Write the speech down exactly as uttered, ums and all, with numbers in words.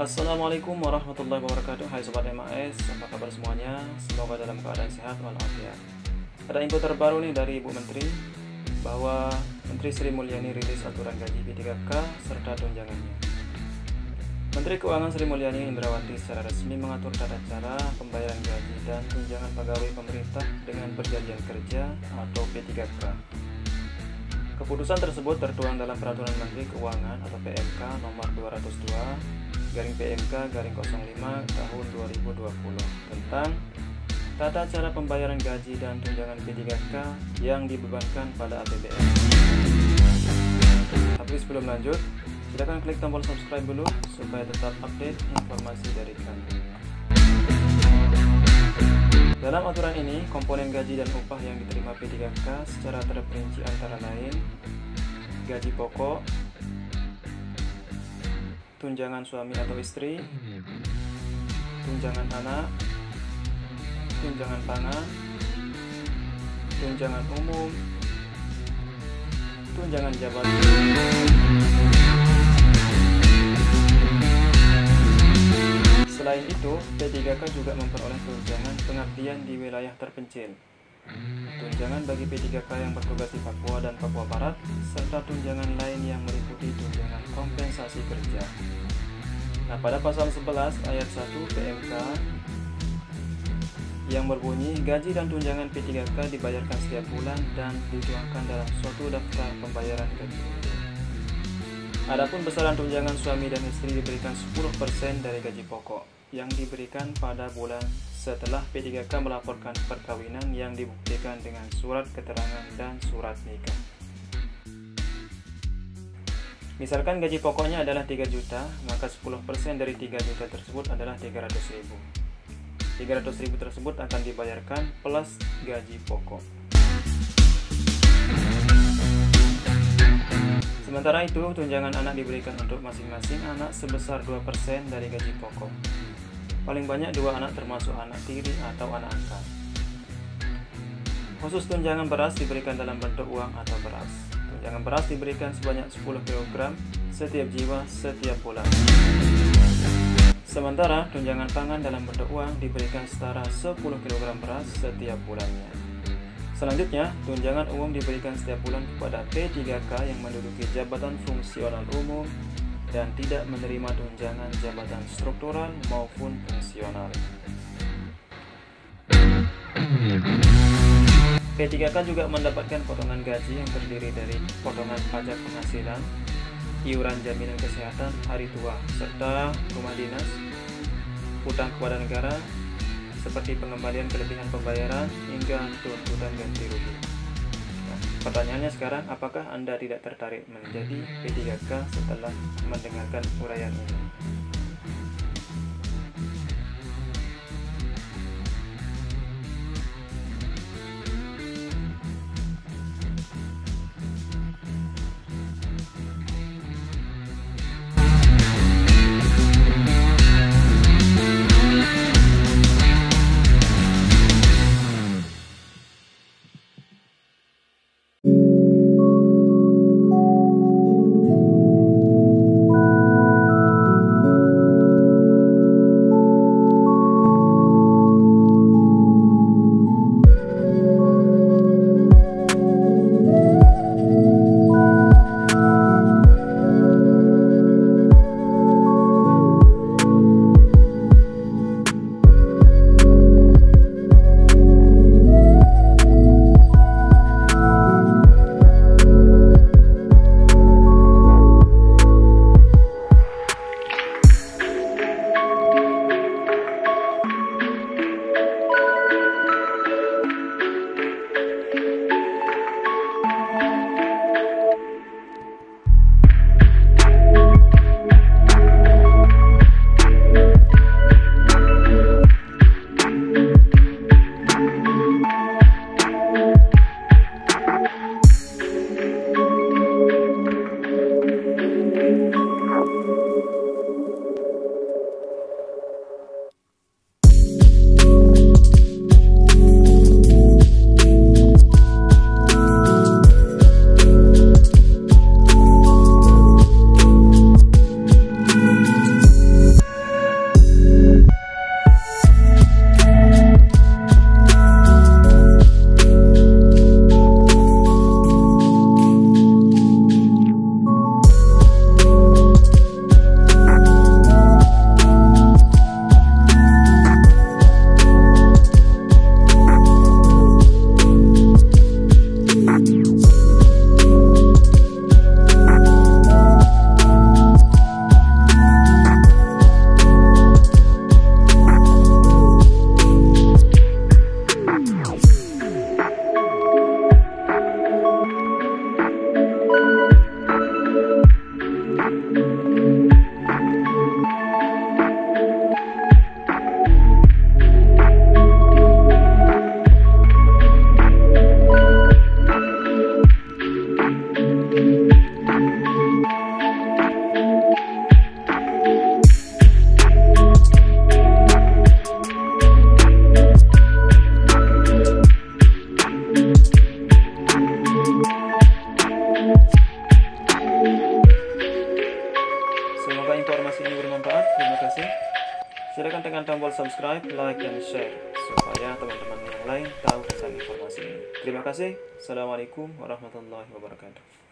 Assalamualaikum warahmatullahi wabarakatuh. Hai Sobat M A S, apa kabar semuanya? Semoga dalam keadaan sehat walafiat. Ada info terbaru nih dari Ibu Menteri bahwa Menteri Sri Mulyani rilis aturan gaji P tiga K serta tunjangannya. Menteri Keuangan Sri Mulyani Indrawati secara resmi mengatur tata cara pembayaran gaji dan tunjangan pegawai pemerintah dengan perjanjian kerja atau P tiga K. Keputusan tersebut tertuang dalam Peraturan Menteri Keuangan atau P M K nomor dua ratus dua garing P M K garing nol lima tahun dua ribu dua puluh tentang tata cara pembayaran gaji dan tunjangan P tiga K yang dibebankan pada A P B N. Tapi sebelum lanjut, silakan klik tombol subscribe dulu supaya tetap update informasi dari kami. Dalam aturan ini, komponen gaji dan upah yang diterima P tiga K secara terperinci antara lain gaji pokok, tunjangan suami atau istri, tunjangan anak, tunjangan pangan, tunjangan umum, tunjangan jabatan. Selain itu, P tiga K juga memperoleh tunjangan pengabdian di wilayah terpencil, tunjangan bagi P tiga K yang bertugas di Papua dan Papua Barat, serta tunjangan lain yang meliputi tunjangan kompensasi kerja. Nah, pada pasal sebelas ayat satu P M K yang berbunyi gaji dan tunjangan P tiga K dibayarkan setiap bulan dan dituangkan dalam suatu daftar pembayaran gaji. Adapun besaran tunjangan suami dan istri diberikan sepuluh persen dari gaji pokok yang diberikan pada bulan setelah P tiga K melaporkan perkawinan yang dibuktikan dengan surat keterangan dan surat nikah. Misalkan gaji pokoknya adalah tiga juta, maka sepuluh persen dari tiga juta tersebut adalah tiga ratus ribu. tiga ratus ribu tersebut akan dibayarkan plus gaji pokok. Sementara itu, tunjangan anak diberikan untuk masing-masing anak sebesar dua persen dari gaji pokok. Paling banyak dua anak termasuk anak tiri atau anak angkat. Khusus tunjangan beras diberikan dalam bentuk uang atau beras. Tunjangan beras diberikan sebanyak sepuluh kilogram setiap jiwa setiap bulan. Sementara tunjangan pangan dalam bentuk uang diberikan setara sepuluh kilogram beras setiap bulannya. Selanjutnya, tunjangan umum diberikan setiap bulan kepada P tiga K yang menduduki jabatan fungsional umum dan tidak menerima tunjangan jabatan struktural maupun fungsional. P tiga K juga mendapatkan potongan gaji yang terdiri dari potongan pajak penghasilan, iuran jaminan kesehatan hari tua, serta rumah dinas, utang kepada negara, seperti pengembalian kelebihan pembayaran hingga tuntutan ganti rugi. Nah, pertanyaannya sekarang, apakah Anda tidak tertarik menjadi P tiga K setelah mendengarkan uraian ini? tekan tombol subscribe, like, dan share supaya teman-teman yang lain tahu tentang informasi ini. Terima kasih. Assalamualaikum warahmatullahi wabarakatuh.